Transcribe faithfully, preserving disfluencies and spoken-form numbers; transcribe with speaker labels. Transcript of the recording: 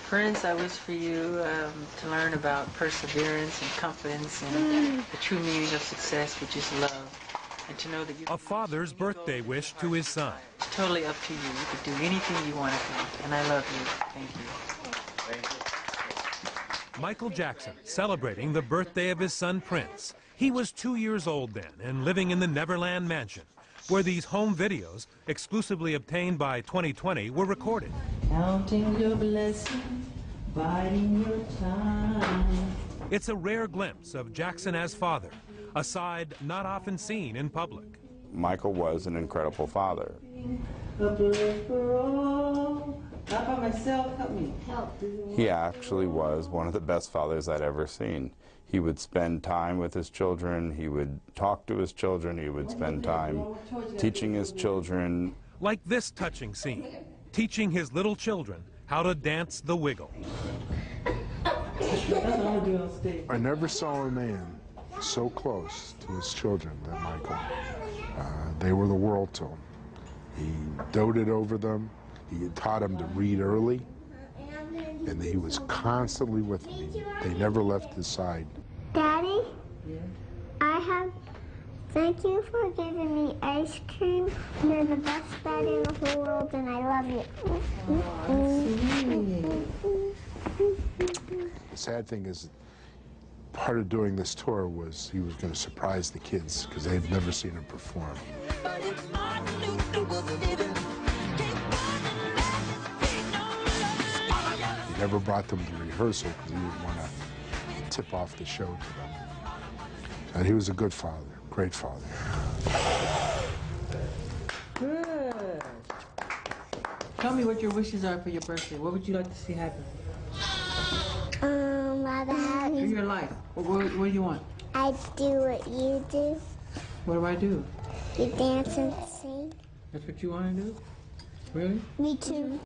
Speaker 1: Prince, I wish for you um, to learn about perseverance and confidence and the true meaning of success, which is love, and to know that you
Speaker 2: A father's birthday wish to his son.
Speaker 1: It's totally up to you. You can do anything you want to do, and I love you. Thank you. Thank
Speaker 2: you. Michael Jackson celebrating the birthday of his son Prince. He was two years old then and living in the Neverland Mansion, where these home videos, exclusively obtained by twenty twenty, were recorded.
Speaker 1: Counting your blessings, biding your time.
Speaker 2: It's a rare glimpse of Jackson as father, a side not often seen in public.
Speaker 3: Michael was an incredible father.
Speaker 1: Not by myself, help me. Help.
Speaker 3: He actually was one of the best fathers I'd ever seen. He would spend time with his children, he would talk to his children, he would spend time teaching his children.
Speaker 2: Like this touching scene, teaching his little children how to dance the wiggle.
Speaker 4: I never saw a man so close to his children than Michael. Uh, they were the world to him. He doted over them. He had taught them to read early, and he was constantly with them. They never left his side.
Speaker 5: Daddy, I have, thank you for giving me ice cream. You're the best daddy in the whole world, and I love you.
Speaker 4: The sad thing is, part of doing this tour was he was going to surprise the kids, because they've never seen him perform. He never brought them to rehearsal because he didn't want to tip off the show to them. And he was a good father, great father.
Speaker 1: Good. Tell me what your wishes are for your birthday. What would you like to see happen?
Speaker 5: Um, rather have
Speaker 1: In your life. What, what, what do you want?
Speaker 5: I do what you do.
Speaker 1: What do I do?
Speaker 5: You dance and sing.
Speaker 1: That's what you want to do? Really?
Speaker 5: Me too.